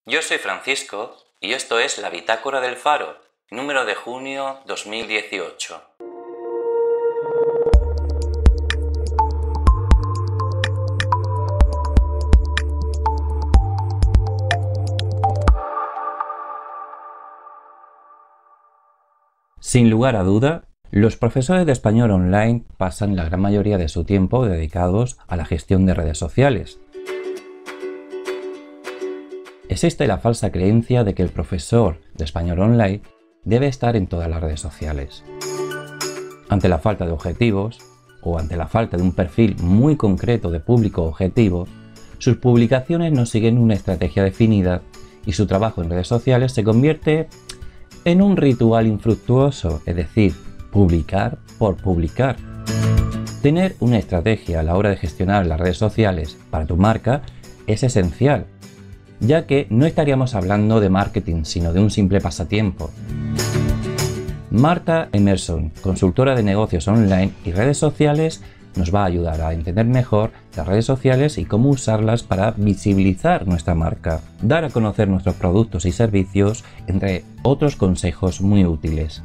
Yo soy Francisco y esto es la Bitácora del Faro, número de junio 2018. Sin lugar a duda, los profesores de español online pasan la gran mayoría de su tiempo dedicados a la gestión de redes sociales. Existe la falsa creencia de que el profesor de español online debe estar en todas las redes sociales. Ante la falta de objetivos o ante la falta de un perfil muy concreto de público objetivo, sus publicaciones no siguen una estrategia definida y su trabajo en redes sociales se convierte en un ritual infructuoso, es decir, publicar por publicar. Tener una estrategia a la hora de gestionar las redes sociales para tu marca es esencial, ya que no estaríamos hablando de marketing, sino de un simple pasatiempo. Marta Emerson, consultora de negocios online y redes sociales, nos va a ayudar a entender mejor las redes sociales y cómo usarlas para visibilizar nuestra marca, dar a conocer nuestros productos y servicios, entre otros consejos muy útiles.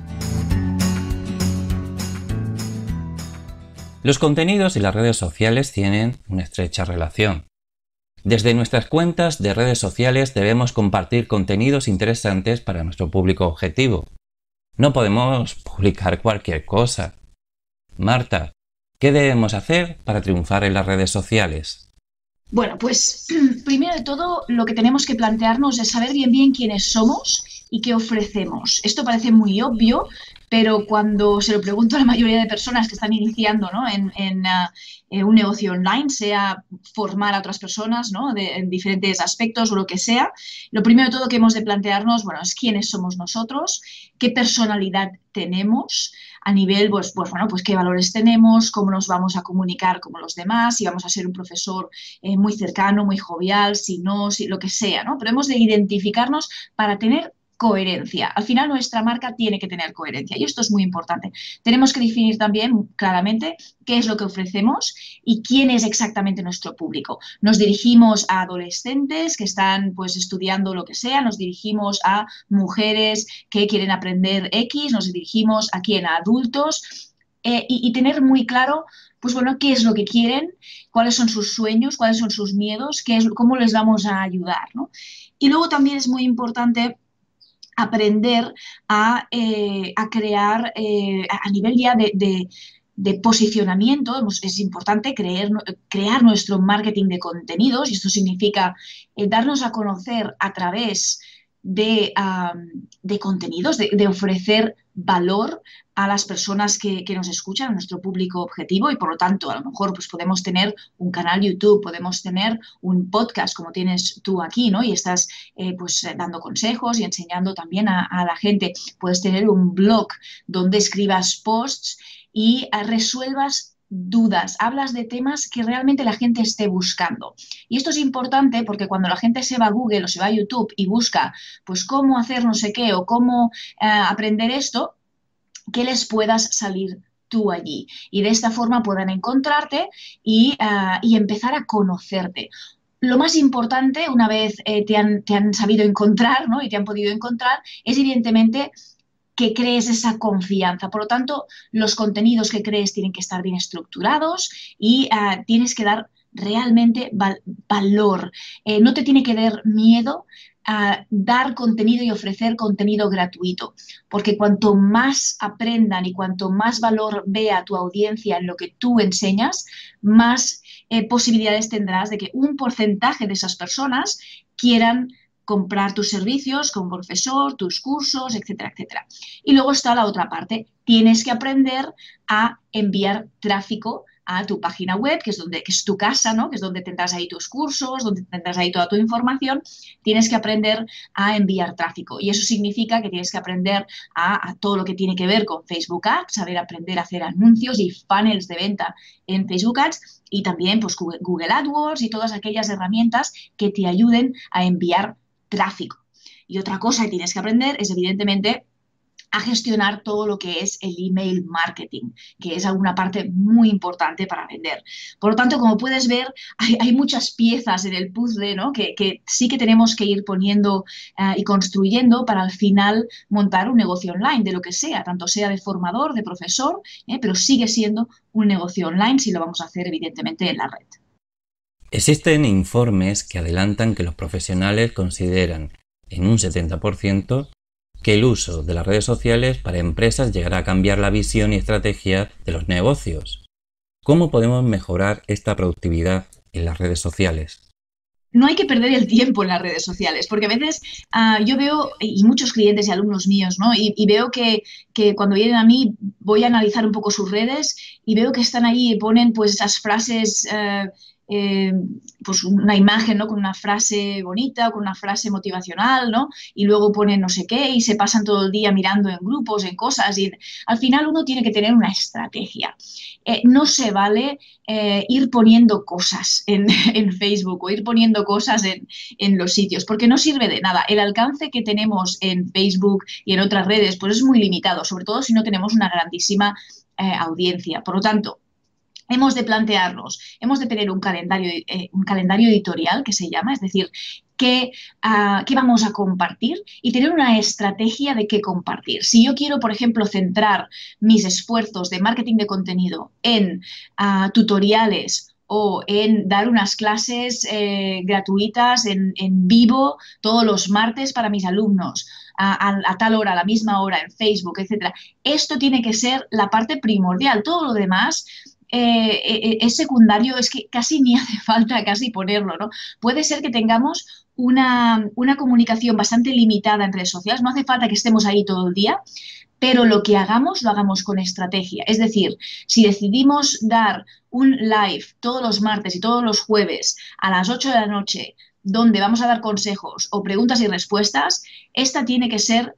Los contenidos y las redes sociales tienen una estrecha relación. Desde nuestras cuentas de redes sociales debemos compartir contenidos interesantes para nuestro público objetivo. No podemos publicar cualquier cosa. Marta, ¿qué debemos hacer para triunfar en las redes sociales? Bueno, pues primero de todo lo que tenemos que plantearnos es saber bien quiénes somos y qué ofrecemos. Esto parece muy obvio, pero cuando se lo pregunto a la mayoría de personas que están iniciando, ¿no? en un negocio online, sea formar a otras personas, ¿no? en diferentes aspectos o lo que sea, lo primero de todo que hemos de plantearnos, bueno, es quiénes somos nosotros, qué personalidad tenemos, a nivel, pues qué valores tenemos, cómo nos vamos a comunicar con los demás, si vamos a ser un profesor muy cercano, muy jovial, si no, si lo que sea, ¿no? Pero hemos de identificarnos para tener coherencia. Al final nuestra marca tiene que tener coherencia y esto es muy importante. Tenemos que definir también claramente qué es lo que ofrecemos y quién es exactamente nuestro público. Nos dirigimos a adolescentes que están pues estudiando lo que sea, nos dirigimos a mujeres que quieren aprender X, nos dirigimos aquí a adultos y tener muy claro pues bueno, qué es lo que quieren, cuáles son sus sueños, cuáles son sus miedos, cómo les vamos a ayudar, ¿no? Y luego también es muy importante aprender a crear a nivel ya de posicionamiento. Es importante crear nuestro marketing de contenidos y esto significa darnos a conocer a través de contenidos, de ofrecer valor a las personas que nos escuchan, a nuestro público objetivo y por lo tanto a lo mejor pues podemos tener un canal YouTube, podemos tener un podcast como tienes tú aquí, ¿no? Y estás dando consejos y enseñando también a la gente. Puedes tener un blog donde escribas posts y resuelvas dudas, hablas de temas que realmente la gente esté buscando. Y esto es importante porque cuando la gente se va a Google o se va a YouTube y busca pues cómo hacer no sé qué o cómo aprender esto, que les puedas salir tú allí y de esta forma puedan encontrarte y empezar a conocerte. Lo más importante, una vez te han sabido encontrar, ¿no? y te han podido encontrar, es evidentemente que crees esa confianza. Por lo tanto, los contenidos que crees tienen que estar bien estructurados y tienes que dar realmente valor. No te tiene que dar miedo a dar contenido y ofrecer contenido gratuito, porque cuanto más aprendan y cuanto más valor vea tu audiencia en lo que tú enseñas, más posibilidades tendrás de que un porcentaje de esas personas quieran comprar tus servicios como profesor, tus cursos, etcétera, etcétera. Y luego está la otra parte. Tienes que aprender a enviar tráfico a tu página web, que es tu casa, ¿no? Que es donde tendrás ahí tus cursos, donde tendrás ahí toda tu información. Tienes que aprender a enviar tráfico. Y eso significa que tienes que aprender a todo lo que tiene que ver con Facebook Ads, saber aprender a hacer anuncios y funnels de venta en Facebook Ads y también pues, Google AdWords y todas aquellas herramientas que te ayuden a enviar tráfico. Y otra cosa que tienes que aprender es, evidentemente, a gestionar todo lo que es el email marketing, que es alguna parte muy importante para vender. Por lo tanto, como puedes ver, hay muchas piezas en el puzzle, ¿no? que sí que tenemos que ir poniendo y construyendo para al final montar un negocio online, de lo que sea, tanto sea de formador, de profesor, pero sigue siendo un negocio online si lo vamos a hacer evidentemente en la red. Existen informes que adelantan que los profesionales consideran en un 70% que el uso de las redes sociales para empresas llegará a cambiar la visión y estrategia de los negocios. ¿Cómo podemos mejorar esta productividad en las redes sociales? No hay que perder el tiempo en las redes sociales, porque a veces yo veo, y muchos clientes y alumnos míos, ¿no? Y veo que cuando vienen a mí voy a analizar un poco sus redes y veo que están ahí y ponen pues esas frases, eh, pues una imagen, ¿no? Con una frase bonita, con una frase motivacional, ¿no? Y luego ponen no sé qué y se pasan todo el día mirando en grupos, en cosas y al final uno tiene que tener una estrategia. No se vale ir poniendo cosas en Facebook o ir poniendo cosas en los sitios, porque no sirve de nada. El alcance que tenemos en Facebook y en otras redes pues es muy limitado, sobre todo si no tenemos una grandísima audiencia. Por lo tanto, hemos de plantearnos, hemos de tener un calendario editorial que se llama, es decir, qué vamos a compartir y tener una estrategia de qué compartir. Si yo quiero, por ejemplo, centrar mis esfuerzos de marketing de contenido en tutoriales o en dar unas clases gratuitas en vivo todos los martes para mis alumnos, a tal hora, a la misma hora, en Facebook, etcétera. Esto tiene que ser la parte primordial. Todo lo demás es secundario, es que casi ni hace falta casi ponerlo, ¿no? Puede ser que tengamos una comunicación bastante limitada en redes sociales, no hace falta que estemos ahí todo el día, pero lo que hagamos, lo hagamos con estrategia. Es decir, si decidimos dar un live todos los martes y todos los jueves a las 8 de la noche, donde vamos a dar consejos o preguntas y respuestas, esto tiene que ser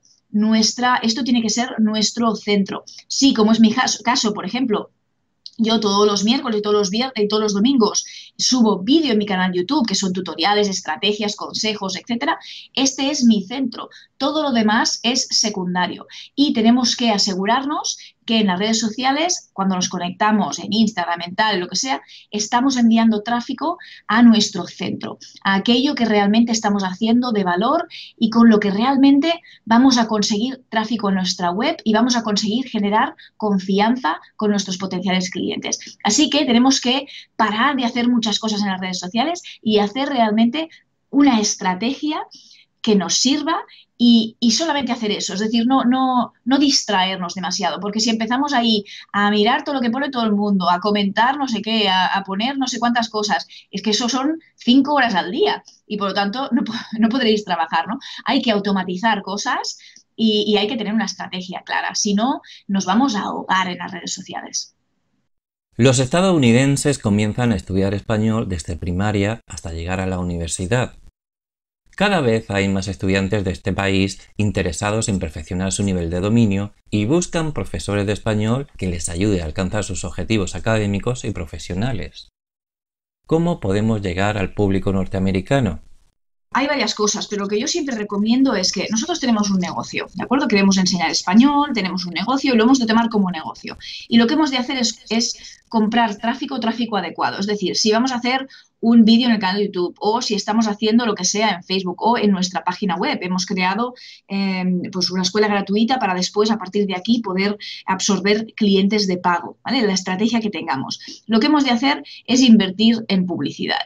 nuestro centro. Sí, como es mi caso, por ejemplo, yo todos los miércoles y todos los viernes y todos los domingos subo vídeo en mi canal YouTube, que son tutoriales, estrategias, consejos, etcétera. Este es mi centro. Todo lo demás es secundario. Y tenemos que asegurarnos que en las redes sociales, cuando nos conectamos en Instagram, en tal, lo que sea, estamos enviando tráfico a nuestro centro, a aquello que realmente estamos haciendo de valor y con lo que realmente vamos a conseguir tráfico en nuestra web y vamos a conseguir generar confianza con nuestros potenciales clientes. Así que tenemos que parar de hacer muchas cosas en las redes sociales y hacer realmente una estrategia que nos sirva y solamente hacer eso, es decir, no distraernos demasiado, porque si empezamos ahí a mirar todo lo que pone todo el mundo, a comentar no sé qué, a poner no sé cuántas cosas, es que eso son 5 horas al día y por lo tanto no podréis trabajar, ¿no? Hay que automatizar cosas y hay que tener una estrategia clara, si no nos vamos a ahogar en las redes sociales. Los estadounidenses comienzan a estudiar español desde primaria hasta llegar a la universidad. Cada vez hay más estudiantes de este país interesados en perfeccionar su nivel de dominio y buscan profesores de español que les ayude a alcanzar sus objetivos académicos y profesionales. ¿Cómo podemos llegar al público norteamericano? Hay varias cosas, pero lo que yo siempre recomiendo es que nosotros tenemos un negocio, ¿de acuerdo? Queremos enseñar español, tenemos un negocio y lo hemos de tomar como negocio. Y lo que hemos de hacer es comprar tráfico adecuado. Es decir, si vamos a hacer un vídeo en el canal de YouTube o si estamos haciendo lo que sea en Facebook o en nuestra página web. Hemos creado pues una escuela gratuita para después, a partir de aquí, poder absorber clientes de pago, ¿vale? La estrategia que tengamos. Lo que hemos de hacer es invertir en publicidad.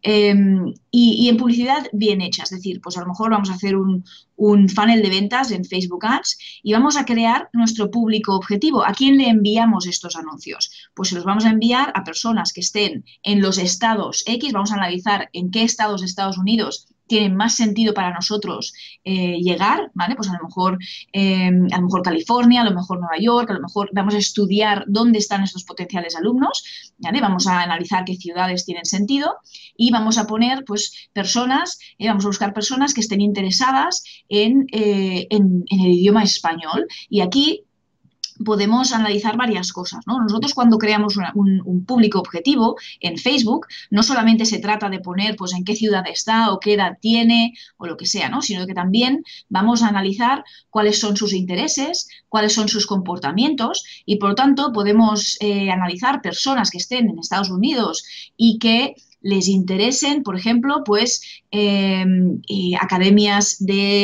Y en publicidad bien hecha, es decir, pues a lo mejor vamos a hacer un funnel de ventas en Facebook Ads y vamos a crear nuestro público objetivo. ¿A quién le enviamos estos anuncios? Pues se los vamos a enviar a personas que estén en los estados X, vamos a analizar en qué estados de Estados Unidos tienen más sentido para nosotros llegar, ¿vale? Pues a lo mejor California, a lo mejor Nueva York, a lo mejor vamos a estudiar dónde están estos potenciales alumnos, ¿vale? Vamos a analizar qué ciudades tienen sentido y vamos a poner, pues, vamos a buscar personas que estén interesadas en el idioma español. Y aquí podemos analizar varias cosas, ¿no? Nosotros cuando creamos un público objetivo en Facebook, no solamente se trata de poner pues en qué ciudad está o qué edad tiene o lo que sea, ¿no? Sino que también vamos a analizar cuáles son sus intereses, cuáles son sus comportamientos y por lo tanto podemos analizar personas que estén en Estados Unidos y que les interesen, por ejemplo, pues academias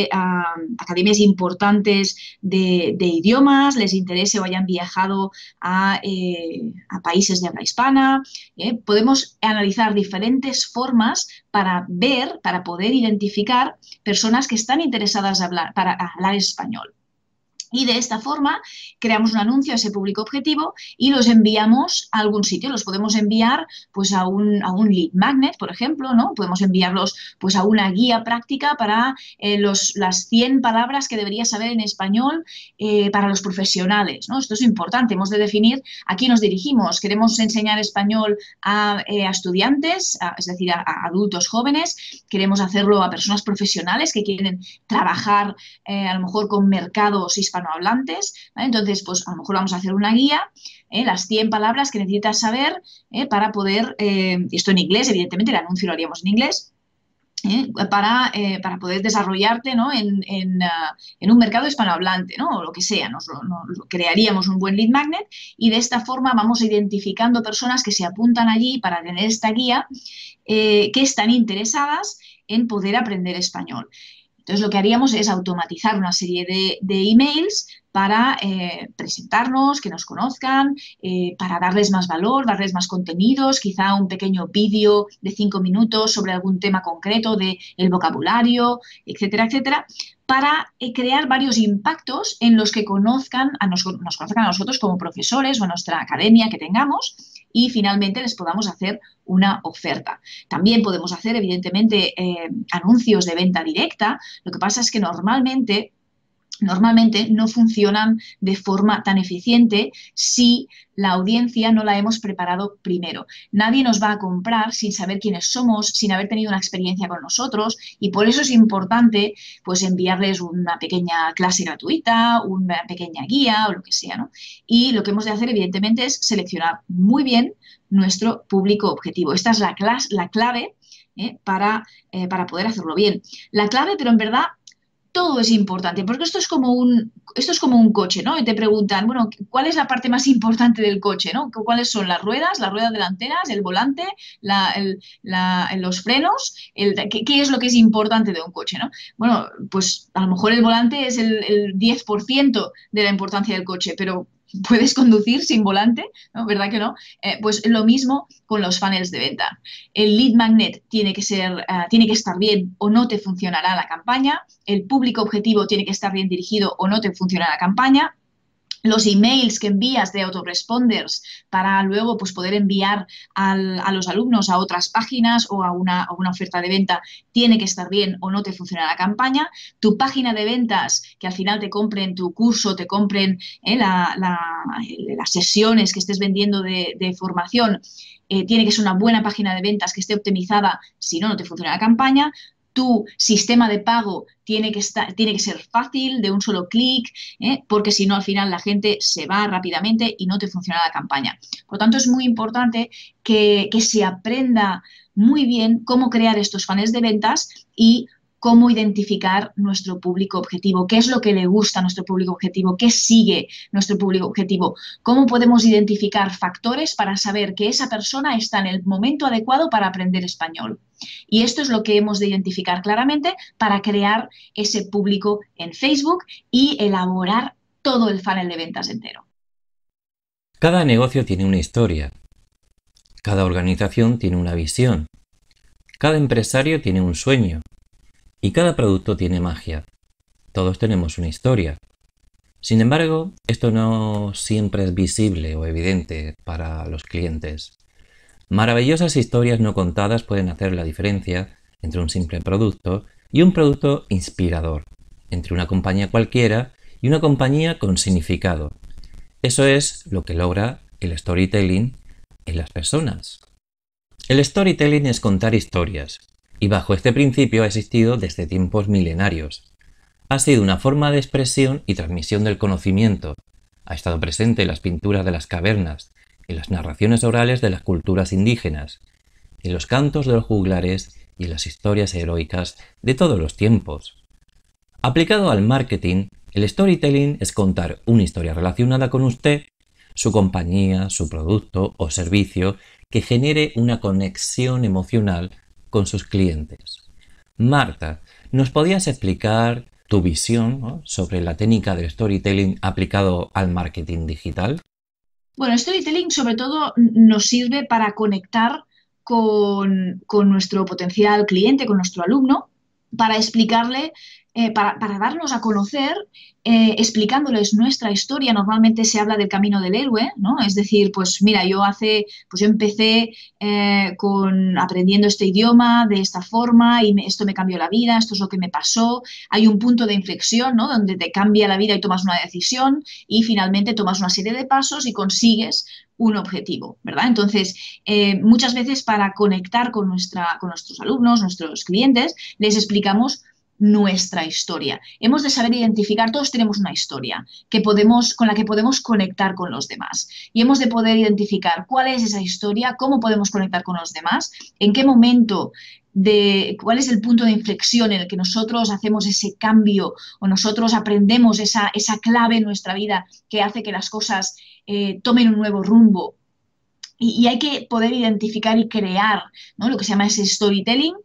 importantes de idiomas, les interese o hayan viajado a países de habla hispana. Podemos analizar diferentes formas para poder identificar personas que están interesadas para hablar español. Y de esta forma creamos un anuncio a ese público objetivo y los enviamos a algún sitio. Los podemos enviar pues, a un lead magnet, por ejemplo, ¿no? Podemos enviarlos pues, a una guía práctica para las 100 palabras que deberías saber en español para los profesionales, ¿no? Esto es importante. Hemos de definir a quién nos dirigimos. ¿Queremos enseñar español a estudiantes, es decir, a adultos jóvenes? ¿Queremos hacerlo a personas profesionales que quieren trabajar a lo mejor con mercados hispanohablantes? ¿Vale? Entonces, pues a lo mejor vamos a hacer una guía, las 100 palabras que necesitas saber para poder, esto en inglés, evidentemente el anuncio lo haríamos en inglés, para poder desarrollarte, ¿no? en un mercado hispanohablante, ¿no? O lo que sea, crearíamos un buen lead magnet y de esta forma vamos identificando personas que se apuntan allí para tener esta guía, que están interesadas en poder aprender español. Entonces, lo que haríamos es automatizar una serie de emails para presentarnos, que nos conozcan, para darles más valor, darles más contenidos, quizá un pequeño vídeo de 5 minutos sobre algún tema concreto del vocabulario, etcétera, etcétera, para crear varios impactos en los que nos conozcan a nosotros como profesores o a nuestra academia que tengamos y finalmente les podamos hacer una oferta. También podemos hacer, evidentemente, anuncios de venta directa. Lo que pasa es que normalmente no funcionan de forma tan eficiente si la audiencia no la hemos preparado primero. Nadie nos va a comprar sin saber quiénes somos, sin haber tenido una experiencia con nosotros y por eso es importante pues, enviarles una pequeña clase gratuita, una pequeña guía o lo que sea, ¿no? Y lo que hemos de hacer, evidentemente, es seleccionar muy bien nuestro público objetivo. Esta es la clave para poder hacerlo bien. La clave, pero en verdad, todo es importante, porque esto es como un coche, ¿no? Y te preguntan, bueno, ¿cuál es la parte más importante del coche, ¿no? ¿Cuáles son las ruedas delanteras, el volante, los frenos? ¿Qué es lo que es importante de un coche, ¿no? Bueno, pues a lo mejor el volante es el 10% de la importancia del coche, pero puedes conducir sin volante, ¿no? ¿Verdad que no? Pues lo mismo con los funnels de venta. El lead magnet tiene que estar bien o no te funcionará la campaña. El público objetivo tiene que estar bien dirigido o no te funcionará la campaña. Los emails que envías de autoresponders para luego pues, poder enviar a los alumnos a otras páginas o a una oferta de venta tiene que estar bien o no te funciona la campaña. Tu página de ventas, que al final te compren tu curso, te compren las sesiones que estés vendiendo de formación, tiene que ser una buena página de ventas que esté optimizada, si no, no te funciona la campaña. Tu sistema de pago tiene que ser fácil, de un solo clic, porque si no, al final la gente se va rápidamente y no te funciona la campaña. Por lo tanto, es muy importante que se aprenda muy bien cómo crear estos funnels de ventas y cómo identificar nuestro público objetivo, qué es lo que le gusta a nuestro público objetivo, qué sigue nuestro público objetivo, cómo podemos identificar factores para saber que esa persona está en el momento adecuado para aprender español. Y esto es lo que hemos de identificar claramente para crear ese público en Facebook y elaborar todo el funnel de ventas entero. Cada negocio tiene una historia. Cada organización tiene una visión. Cada empresario tiene un sueño. Y cada producto tiene magia. Todos tenemos una historia. Sin embargo, esto no siempre es visible o evidente para los clientes. Maravillosas historias no contadas pueden hacer la diferencia entre un simple producto y un producto inspirador, entre una compañía cualquiera y una compañía con significado. Eso es lo que logra el storytelling en las personas. El storytelling es contar historias. Y bajo este principio ha existido desde tiempos milenarios. Ha sido una forma de expresión y transmisión del conocimiento, Ha estado presente en las pinturas de las cavernas, en las narraciones orales de las culturas indígenas, en los cantos de los juglares y en las historias heroicas de todos los tiempos. Aplicado al marketing, el storytelling es contar una historia relacionada con usted, su compañía, su producto o servicio que genere una conexión emocional con sus clientes. Marta, ¿nos podías explicar tu visión, ¿no?, sobre la técnica del storytelling aplicado al marketing digital? Bueno, storytelling sobre todo nos sirve para conectar con nuestro potencial cliente, con nuestro alumno, para explicarle, para darnos a conocer, explicándoles nuestra historia. Normalmente se habla del camino del héroe, ¿no? Es decir, pues mira, yo empecé aprendiendo este idioma de esta forma y esto me cambió la vida, esto es lo que me pasó. Hay un punto de inflexión, ¿no?, donde te cambia la vida y tomas una decisión y finalmente tomas una serie de pasos y consigues un objetivo, ¿verdad? Entonces, muchas veces para conectar con nuestros alumnos, nuestros clientes, les explicamos nuestra historia. Hemos de saber identificar, todos tenemos una historia con la que podemos conectar con los demás y hemos de poder identificar cuál es esa historia, cómo podemos conectar con los demás, en qué momento cuál es el punto de inflexión en el que nosotros hacemos ese cambio o nosotros aprendemos esa clave en nuestra vida que hace que las cosas tomen un nuevo rumbo. Y hay que poder identificar y crear, ¿no?, lo que se llama ese storytelling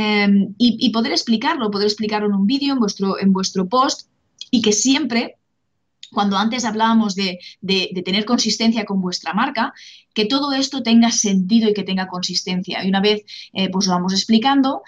y poder explicarlo en un vídeo, en vuestro post, y que siempre, cuando antes hablábamos de tener consistencia con vuestra marca, que todo esto tenga sentido y que tenga consistencia. Y una vez pues lo vamos explicando,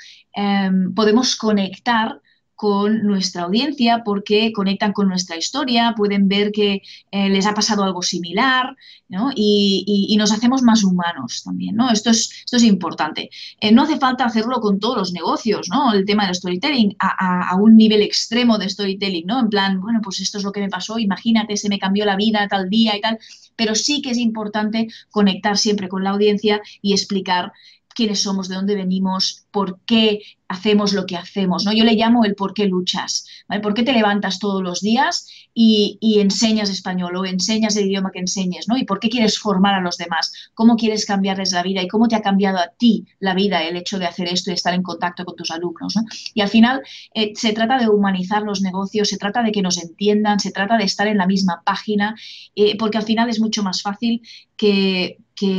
podemos conectar con nuestra audiencia porque conectan con nuestra historia, pueden ver que les ha pasado algo similar, ¿no?, y nos hacemos más humanos también, ¿no? Esto es importante. No hace falta hacerlo con todos los negocios, ¿no?, el tema del storytelling, a un nivel extremo de storytelling, ¿no? En plan, bueno, pues esto es lo que me pasó, imagínate, se me cambió la vida tal día y tal, pero sí que es importante conectar siempre con la audiencia y explicar quiénes somos, de dónde venimos, por qué hacemos lo que hacemos, ¿no? Yo le llamo el por qué luchas, ¿vale? ¿Por qué te levantas todos los días y enseñas español o enseñas el idioma que enseñes, ¿no? ¿Y por qué quieres formar a los demás? ¿Cómo quieres cambiarles la vida? ¿Y cómo te ha cambiado a ti la vida el hecho de hacer esto y estar en contacto con tus alumnos, ¿no? Y al final se trata de humanizar los negocios, se trata de que nos entiendan, se trata de estar en la misma página, porque al final es mucho más fácil que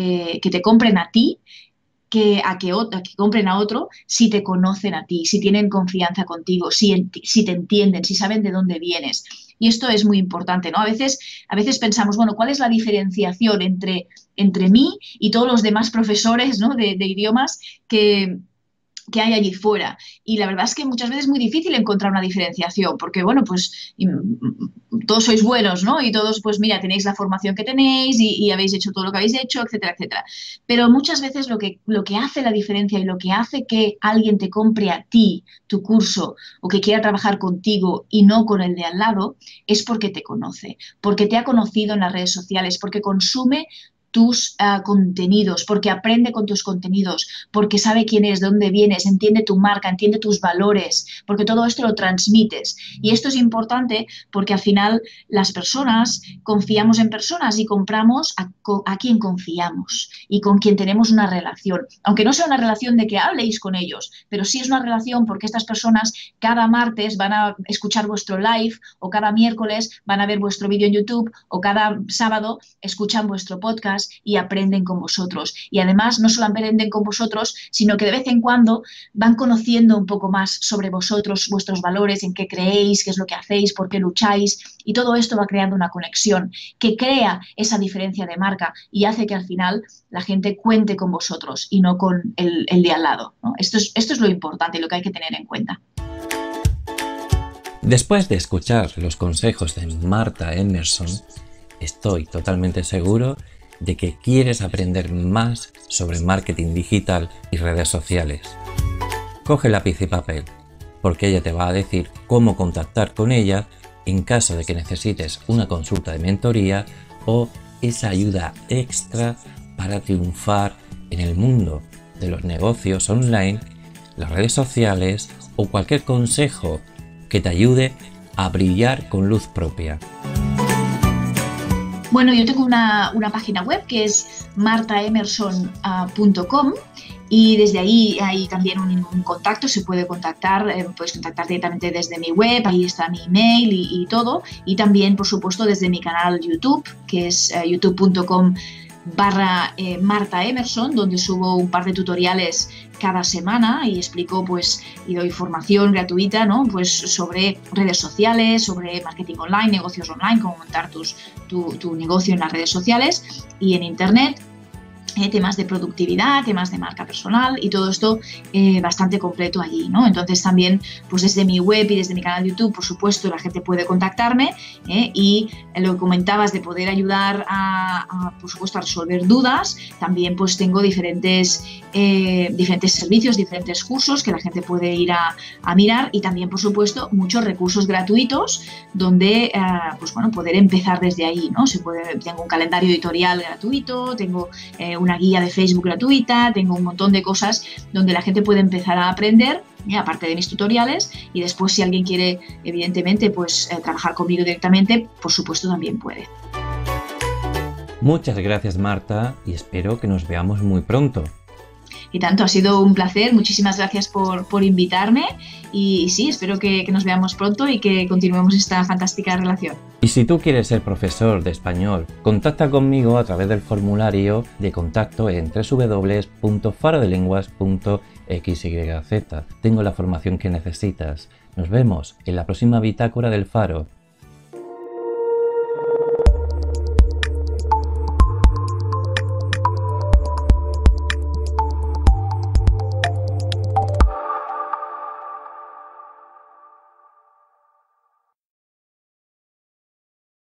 te compren a ti que compren a otro si te conocen a ti, si tienen confianza contigo, si te entienden, si saben de dónde vienes. Y esto es muy importante, ¿no? A veces pensamos, bueno, ¿cuál es la diferenciación entre mí y todos los demás profesores, ¿no?, de idiomas que hay allí fuera? Y la verdad es que muchas veces es muy difícil encontrar una diferenciación porque, bueno, pues todos sois buenos, ¿no? Y todos, pues mira, tenéis la formación que tenéis y habéis hecho todo lo que habéis hecho, etcétera, etcétera. Pero muchas veces lo que hace la diferencia y lo que hace que alguien te compre a ti tu curso o que quiera trabajar contigo y no con el de al lado es porque te conoce, porque te ha conocido en las redes sociales, porque consume tus contenidos, porque aprende con tus contenidos, porque sabe quién es, de dónde vienes, entiende tu marca, entiende tus valores, porque todo esto lo transmites. Y esto es importante porque al final las personas confiamos en personas y compramos a quien confiamos y con quien tenemos una relación. Aunque no sea una relación de que habléis con ellos, pero sí es una relación porque estas personas cada martes van a escuchar vuestro live o cada miércoles van a ver vuestro vídeo en YouTube o cada sábado escuchan vuestro podcast y aprenden con vosotros. Y además no solo aprenden con vosotros, sino que de vez en cuando van conociendo un poco más sobre vosotros, vuestros valores, en qué creéis, qué es lo que hacéis, por qué lucháis, y todo esto va creando una conexión que crea esa diferencia de marca y hace que al final la gente cuente con vosotros y no con el de al lado, ¿no? Esto es lo importante y lo que hay que tener en cuenta. Después de escuchar los consejos de Marta Emerson, estoy totalmente seguro de que quieres aprender más sobre marketing digital y redes sociales. Coge lápiz y papel, porque ella te va a decir cómo contactar con ella en caso de que necesites una consulta de mentoría o esa ayuda extra para triunfar en el mundo de los negocios online, las redes sociales o cualquier consejo que te ayude a brillar con luz propia. Bueno, yo tengo una página web que es martaemerson.com y desde ahí hay también un contacto, se puede contactar, puedes contactar directamente desde mi web, ahí está mi email y todo, y también, por supuesto, desde mi canal YouTube, que es youtube.com/Marta Emerson, donde subo un par de tutoriales cada semana y explico y doy formación gratuita, ¿no? Sobre redes sociales, sobre marketing online, negocios online, cómo montar tu negocio en las redes sociales y en internet. Temas de productividad, temas de marca personal y todo esto bastante completo allí, ¿no? Entonces también desde mi web y desde mi canal de YouTube, por supuesto, la gente puede contactarme y lo que comentabas de poder ayudar por supuesto, a resolver dudas. También tengo diferentes servicios, diferentes cursos que la gente puede ir a mirar y también, por supuesto, muchos recursos gratuitos donde poder empezar desde ahí, ¿no? Tengo un calendario editorial gratuito, tengo una guía de Facebook gratuita, tengo un montón de cosas donde la gente puede empezar a aprender, aparte de mis tutoriales, y después si alguien quiere, evidentemente, trabajar conmigo directamente, por supuesto también puede. Muchas gracias, Marta, y espero que nos veamos muy pronto. Y tanto, ha sido un placer, muchísimas gracias por invitarme y sí, espero que nos veamos pronto y que continuemos esta fantástica relación. Y si tú quieres ser profesor de español, contacta conmigo a través del formulario de contacto en www.farodelenguas.xyz. Tengo la formación que necesitas. Nos vemos en la próxima Bitácora del Faro.